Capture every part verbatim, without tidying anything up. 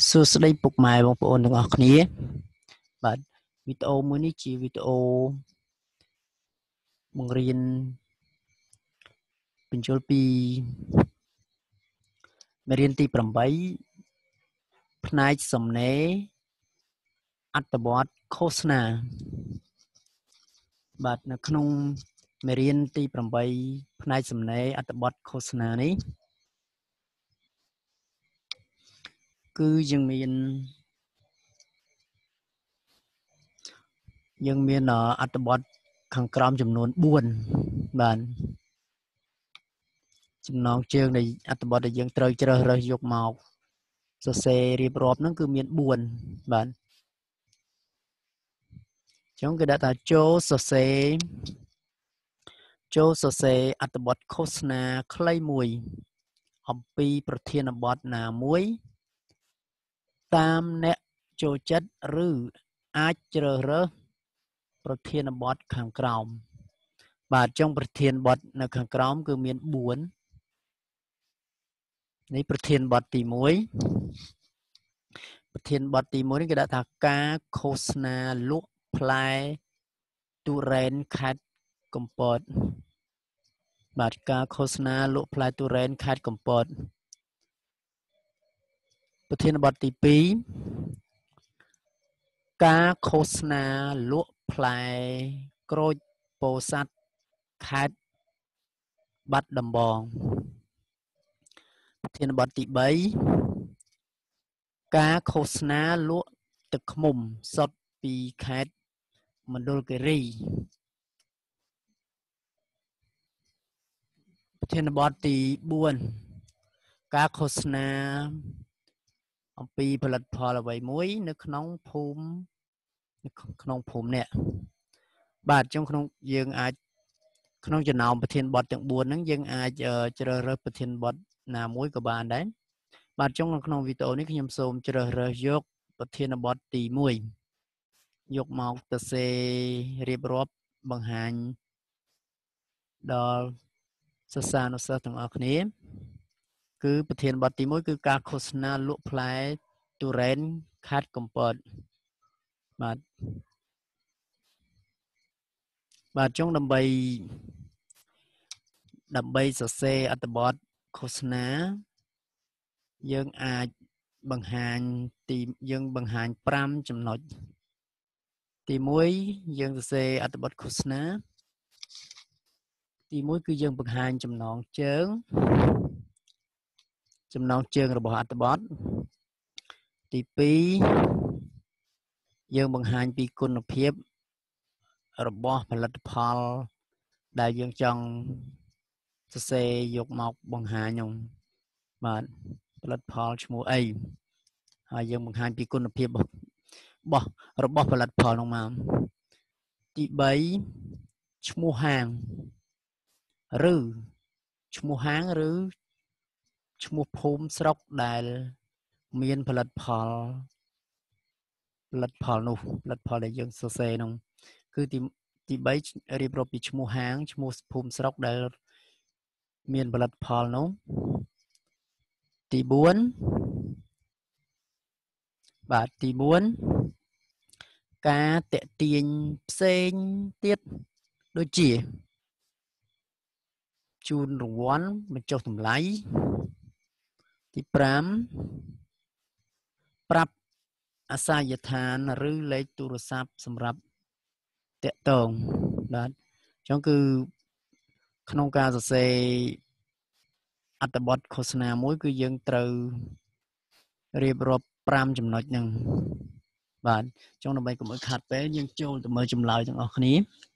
សួស្តីពុកម៉ែបងប្អូនទាំងអស់គ្នាបាទវីដេអូមួយនេះជាវីដេអូបង្រៀនបញ្ចូលពីមេរៀនទីប្រាំបីផ្នែកសំណេរអត្ថបទឃោសនាបាទនៅក្នុងមេរៀនទីប្រាំបីផ្នែកសំណេរអត្ថបទឃោសនានេះគឺយើងមានយើងមានអត្ថបទខាងក្រោមចំនួនបួនបាទចំណងជើងនៃអត្ថបទដែលយើងត្រូវជ្រើសរើសយកមកសរសេររៀបរាប់ហ្នឹងគឺមានបួនបាទអញ្ចឹងគេដាក់ថាចូលសរសេរចូលសរសេរអត្ថបទឃោសនាខ្លីមួយអំពីប្រធានបទណាមួយតាមអ្នកចូលចិត្តឬអាចជ្រើសរើសប្រធានបទខាងក្រោមបាទចុងប្រធានបទនៅខាងក្រោមគឺមានបួននេះប្រធានបទទីមួយប្រធានបទទីមួយនេះគេដាក់ថាការឃោសនាលក់ផ្លែទុរេនខេត្តកំពតបាទការឃោសនាលក់ផ្លែទុរេនខេត្តកំពតប្រធានបទទីពីរការឃោសនាលក់ផ្លែក្រូចពោធិ៍សាត់ខេត្តបាត់ដំបងប្រធានបទទីបីការឃោសនាលក់ទឹកឃ្មុំសុទ្ធពីខេត្តមណ្ឌលគិរីប្រធានបទទីបួនការឃោសនាអំពីផលិតផលអ្វីមួយនៅក្នុងភូមិក្នុងភូមិនេះបាទចុងក្នុងយើងអាចក្នុងចំណោមប្រធានបទទាំងបួនហ្នឹងយើងអាចជ្រើសរើសប្រធានបទណាមួយក៏បានដែរបាទចុងក្នុងវីដេអូនេះខ្ញុំសូមជ្រើសរើសយកប្រធានបទទីមួយយកមកសរសេររៀបរាប់បង្ហាញដល់សិស្សានុសិស្សទាំងអស់គ្នាគឺប្រធានបទទីមួយគឺការឃោសនាលក់ផ្លែទុរេនខេត្តកំពតបាទបាទចុងដើម្បីដើម្បីសរសេរអត្ថបទឃោសនាយើងអាចបង្ហាញទីយើងបង្ហាញប្រាំចំណុចទីមួយយើងសរសេរអត្ថបទឃោសនាទីមួយគឺយើងបង្ហាញចំណងជើងចំណងជើងរបស់អត្ថបទទីពីរយើងបង្ហាញពីគុណភាពរបស់ផលិតផលដែលយើងចង់សរសេរយកមកបង្ហាញនោះបាទផលិតផលឈ្មោះអីហើយយើងបង្ហាញពីគុណភាពរបស់របស់ផលិតផលនោះមកទីបីឈ្មោះហាងឬឈ្មោះហាងឬឈ្មោះភូមិស្រុកដែលមានផលិតផលផលិតផលនោះផលិតផលដែលយើងសរសេរនោះគឺទីទីបីរៀបរាប់ពីឈ្មោះហាងឈ្មោះភូមិស្រុកដែលមានផលិតផលនោះទីបួនបាទទីបួនការតាក់ទាញផ្សេងទៀតដូចជាជូនរង្វាន់បញ្ចុះតម្លៃទីប្រាំប្រាប់អាសយដ្ឋានឬលេខទូរស័ព្ទសម្រាប់តាក់ទងបាទអញ្ចឹងគឺក្នុងការសរសេរអត្ថបទឃោសនាមួយគឺយើងត្រូវរៀបរាប់ប្រាំចំណុចហ្នឹងបាទចង់ដើម្បីកុំឲ្យខាត់ពេលយើងចូលទៅមើលចម្លើយទាំងអស់គ្នា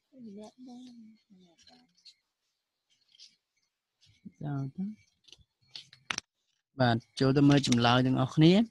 បាទចូលទៅមើលចម្លើយទាំងអស់គ្នា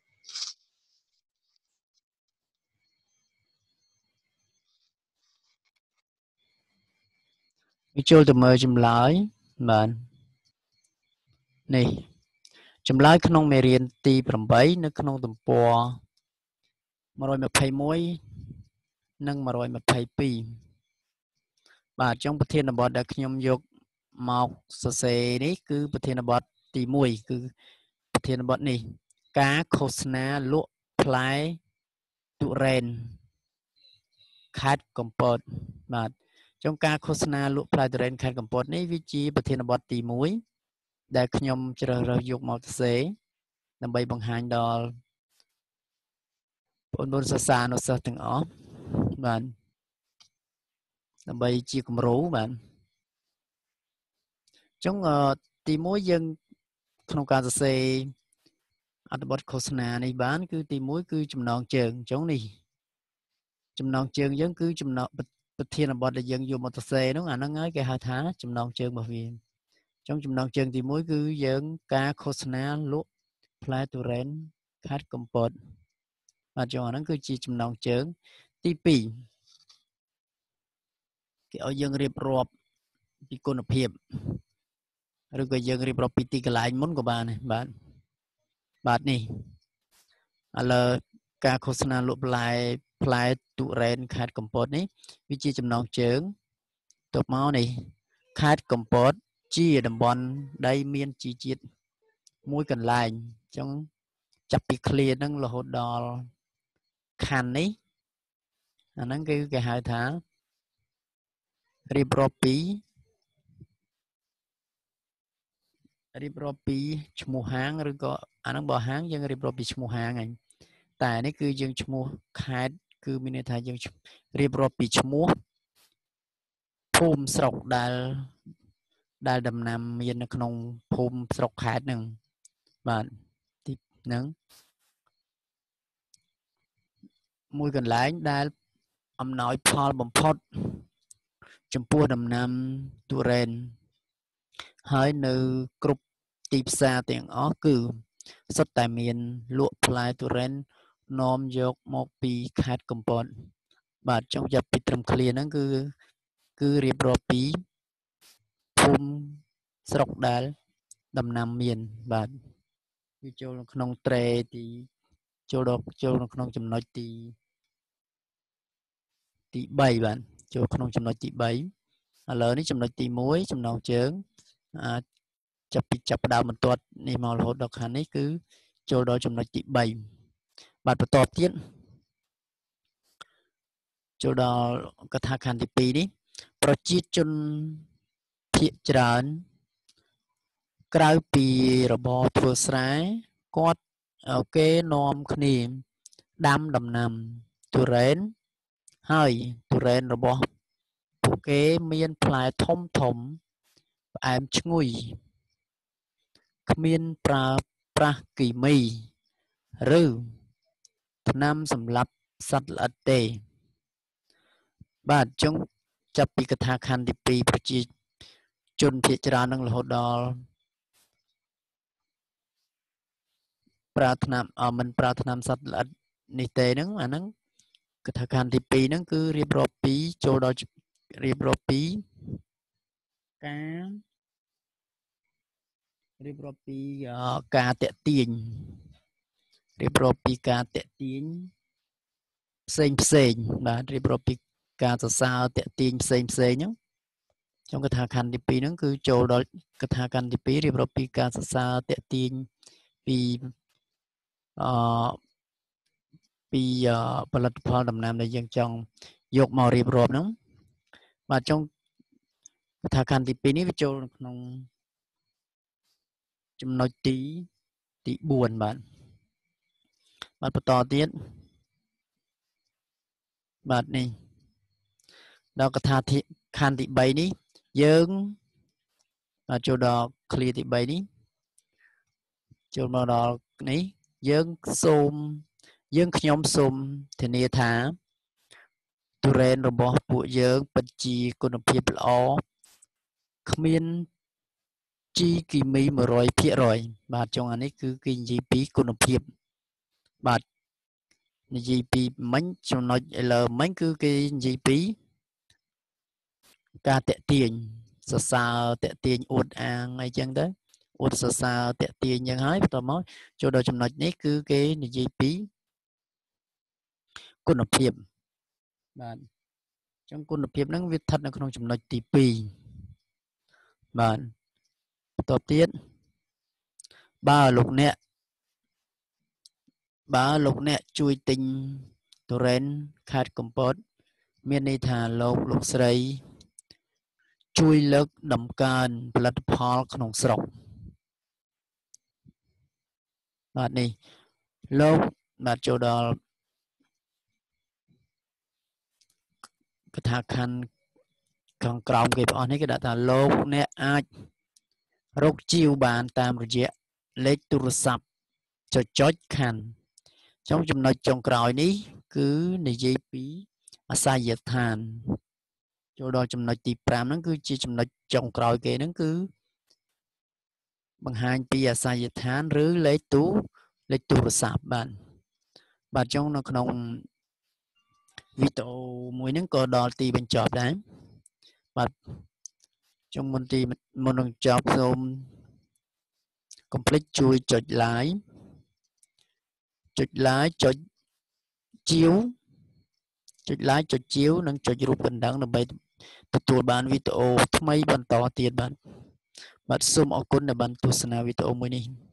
ចូលទៅមើលចម្លើយបាទនេះចម្លើយក្នុងមេរៀនទីប្រាំបីនៅក្នុងទំព័រមួយរយម្ភៃមួយនិងមួយរយម្ភៃពីរបាទចុងប្រធានបទដែលខ្ញុំយកមកសរសេរនេះគឺប្រធានបទទីមួយគឺប្រធានបទនេះការឃោសនាលក់ផ្លែទុរេនខេត្តកំពតបាទចុងការឃោសនាលក់ផ្លែទុរេនខេត្តកំពតនេះវាជាប្រធានបទទីមួយដែលខ្ញុំជ្រើសរើសយកមកសរសេរដើម្បីបង្ហាញដល់បងប្អូនសិស្សានុសិស្សទាំងអស់បាទដើម្បីជាគំរូបាទចុងទីមួយយើងក្នុងការសរសេរអត្ថបទឃោសនានេះបានគឺទីមួយគឺចំណងជើងចុងនេះចំណងជើងយើងគឺចំណងប្រធានបទដែលយើងយកមកសរសេរនោះអាហ្នឹងហើយគេហៅថាចំណងជើងរបស់វាចុងចំណងជើងទីមួយគឺយើងការឃោសនាលក់ផ្លែទុរេនខេត្តកំពតបាទចុងអាហ្នឹងគឺជាចំណងជើងទីពីរគេឲ្យយើងរៀបរាប់ពីគុណភាពឬក៏យើងរៀបរាប់ពីទីកន្លែងមុនក៏បានដែរបាទបាទនេះឥឡូវការឃោសនាលក់ផ្លែផ្លែទុរេនខេត្តកំពតនេះវាជាចំណងជើងទៅមកនេះខេត្តកំពតជាតំបន់ដីមានជីជាតិមួយកន្លែងអញ្ចឹងចាប់ពីឃ្លាហ្នឹងរហូតដល់ខណ្ឌនេះអាហ្នឹងគឺគេហៅថារៀបរាប់ពីរៀបរាប់ពីឈ្មោះហាងឬក៏អាហ្នឹងបើហាងយើងរៀបរាប់ពីឈ្មោះហាងហ្នឹងតែនេះគឺយើងឈ្មោះខេត្តគឺមានន័យថាយើងរៀបរាប់ពីឈ្មោះភូមិស្រុកដែលដែលដំណាំមាននៅក្នុងភូមិស្រុកខេត្តហ្នឹងបាទទីហ្នឹងមួយកន្លែងដែលអំណោយផលបំផុតចំពោះដំណាំទុរេនហើយនៅគ្រប់ទីផ្សារទាំងអស់គឺសុទ្ធតែមានលក់ផ្លែទុរេននាំយកមកពីខេត្តកំពតបាទចង់ចាប់ពីត្រឹមឃ្លាហ្នឹងគឺគឺរៀបរាប់ពីភូមិស្រុកដែលដំណាំមានបាទវាចូលនៅក្នុងត្រេទីចូលដល់ចូលនៅក្នុងចំណុចទីទីបីបាទចូលក្នុងចំណុចទីបីឥឡូវនេះចំណុចទីមួយចំណងជើងអាចចាប់ពីចាប់ផ្ដើមបន្ទាត់នេះមករហូតដល់ខាងនេះគឺចូលដល់ចំណុចទីបីបាទបន្តទៀតចូលដល់កថាខណ្ឌទីពីរនេះប្រជាជនភាគច្រើនក្រៅពីរបរធ្វើស្រែគាត់គេនាំគ្នាដាំដំណាំទុរេនហើយទុរេនរបស់ពួកគេមានផ្លែធំធំផ្អែមឈ្ងុយគ្មានប្រើប្រាស់គីមីឬថ្នាំសម្លាប់សត្វល្អិតទេបាទអញ្ចឹងចាប់ពីកថាខណ្ឌទីពីរប្រជាជនភាគច្រើននឹងរហូតដល់ប្រើថ្នាំអមិនប្រើថ្នាំសត្វល្អិតនេះទេហ្នឹងអាហ្នឹងកថាខណ្ឌទីពីរហ្នឹងគឺរៀបរាប់ពីចូលដល់រៀបរាប់ពីការរៀបរាប់ពីការតាក់ទាញរៀបរាប់ពីការតាក់ទាញផ្សេងផ្សេងបាទរៀបរាប់ពីការសរសើរតាក់ទាញផ្សេងផ្សេងហ្នឹងtrongកថាខណ្ឌទីពីរហ្នឹងគឺចូលដល់កថាខណ្ឌទីពីររៀបរាប់ពីការសរសើរតាក់ទាញពីអឺពីផលិតផលដំណាំដែលយើងចង់យកមករៀបរាប់ហ្នឹងបាទចុងកថាខណ្ឌទីពីរនេះវាចូលក្នុងចំណុចទីទីបួនបាទបាទបន្តទៀតបាទនេះដល់កថាខណ្ឌទីបីនេះយើងបាទចូលដល់ឃ្លាទីបីនេះចូលមកដល់នេះយើងសូមយើងខ្ញុំសូមធានាថាទុរេនរបស់ពួកយើងពិតជាគុណភាពល្អគ្មានជីគីមីមួយរយភាគរយបាទចុងអានេះគឺគេនិយាយពីគុណភាពបាទនិយាយពីមិញចំណុចឥឡូវមិញគឺគេនិយាយពីការតាក់ទាញសរសើរតាក់ទាញអួតអាងអីចឹងទៅអួតសរសើរតាក់ទាញចឹងហើយបន្តមកចូលដល់ចំណុចនេះគឺគេនិយាយពីគុណភាពបាទអញ្ចឹងគុណភាពហ្នឹងវាស្ថិតនៅក្នុងចំណុចទីពីរបាទបន្តទៀតបើលោកអ្នកបើលោកអ្នកជួយទិញទុរេនខេត្តកំពតមានន័យថាលោកលោកស្រីជួយលើកតម្កើងផលិតផលក្នុងស្រុកបាទនេះលោកបាទចូលដល់កថាខណ្ឌខាងក្រោមគេបងប្អូននេះគេដាក់ថាលោកអ្នកអាចរកជាវបានតាមរយៈលេខទូរស័ព្ទចុចចុចខណ្ឌចុងចំណុចចុងក្រោយនេះគឺនិយាយពីអាសយដ្ឋានចូលដល់ចំណុចទីប្រាំហ្នឹងគឺជាចំណុចចុងក្រោយគេហ្នឹងគឺបង្ហាញពីអាសយដ្ឋានឬលេខទូលេខទូរស័ព្ទបាទបាទចុងនៅក្នុងវីដេអូមួយហ្នឹងក៏ដល់ទីបញ្ចប់ដែរបាទចុងមុនទីមុននឹងចប់សូមកុំភ្លេចជួយចុច like ចុច like ចុចជាវចុច like ចុចជាវនិងចុចរូបកណ្ដឹងដើម្បីទទួលបានវីដេអូថ្មីបន្តទៀតបាទបាទសូមអរគុណដែលបានទស្សនាវីដេអូមួយនេះ